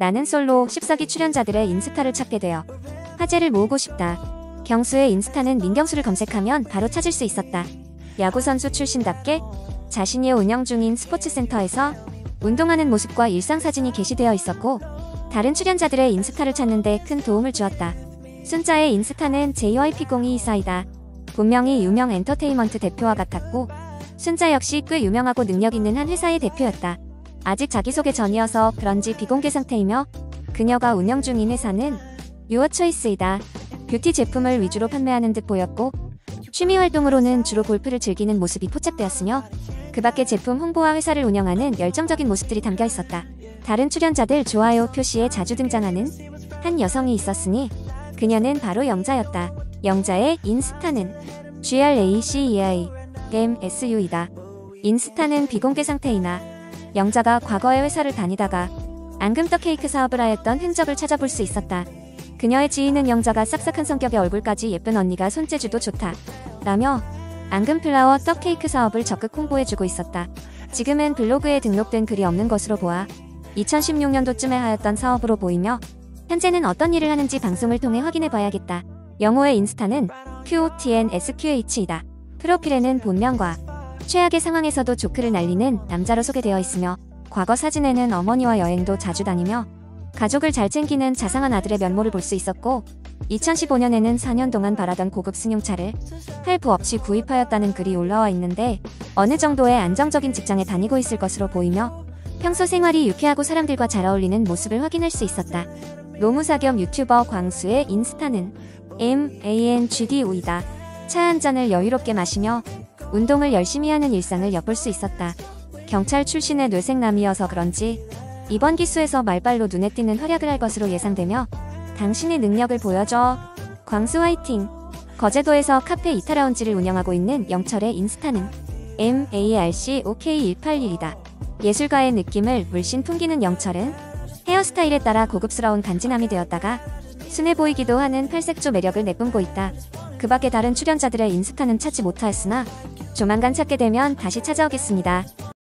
나는 솔로 14기 출연자들의 인스타를 찾게 되어 화제를 모으고 싶다. 경수의 인스타는 민경수를 검색하면 바로 찾을 수 있었다. 야구선수 출신답게 자신이 운영 중인 스포츠센터에서 운동하는 모습과 일상사진이 게시되어 있었고 다른 출연자들의 인스타를 찾는 데 큰 도움을 주었다. 순자의 인스타는 JYP0224이다. 본명이 유명 엔터테인먼트 대표와 같았고 순자 역시 꽤 유명하고 능력 있는 한 회사의 대표였다. 아직 자기소개 전이어서 그런지 비공개 상태이며 그녀가 운영 중인 회사는 유어초이스이다. 뷰티 제품을 위주로 판매하는 듯 보였고 취미활동으로는 주로 골프를 즐기는 모습이 포착되었으며 그 밖에 제품 홍보와 회사를 운영하는 열정적인 모습들이 담겨 있었다. 다른 출연자들 좋아요 표시에 자주 등장하는 한 여성이 있었으니 그녀는 바로 영자였다. 영자의 인스타는 GRACEIMSU이다. 인스타는 비공개 상태이나 영자가 과거에 회사를 다니다가 앙금떡 케이크 사업을 하였던 흔적을 찾아볼 수 있었다. 그녀의 지인은 영자가 싹싹한 성격의 얼굴까지 예쁜 언니가 손재주도 좋다 라며 앙금플라워 떡 케이크 사업을 적극 홍보해주고 있었다. 지금은 블로그에 등록된 글이 없는 것으로 보아 2016년도쯤에 하였던 사업으로 보이며 현재는 어떤 일을 하는지 방송을 통해 확인해봐야겠다. 영호의 인스타는 QOTNSQH이다. 프로필에는 본명과 최악의 상황에서도 조크를 날리는 남자로 소개되어 있으며 과거 사진에는 어머니와 여행도 자주 다니며 가족을 잘 챙기는 자상한 아들의 면모를 볼 수 있었고 2015년에는 4년 동안 바라던 고급 승용차를 할부 없이 구입하였다는 글이 올라와 있는데 어느 정도의 안정적인 직장에 다니고 있을 것으로 보이며 평소 생활이 유쾌하고 사람들과 잘 어울리는 모습을 확인할 수 있었다. 노무사 겸 유튜버 광수의 인스타는 MANGDO이다. 차 한 잔을 여유롭게 마시며 운동을 열심히 하는 일상을 엿볼 수 있었다. 경찰 출신의 뇌생남이어서 그런지 이번 기수에서 말발로 눈에 띄는 활약을 할 것으로 예상되며 당신의 능력을 보여줘. 광수 화이팅! 거제도에서 카페 이타라운지를 운영하고 있는 영철의 인스타는 MARCOK181이다. 예술가의 느낌을 물씬 풍기는 영철은 헤어스타일에 따라 고급스러운 간지남이 되었다가 순해 보이기도 하는 팔색조 매력을 내뿜고 있다. 그 밖에 다른 출연자들의 인스타는 찾지 못하였으나 조만간 찾게 되면 다시 찾아오겠습니다.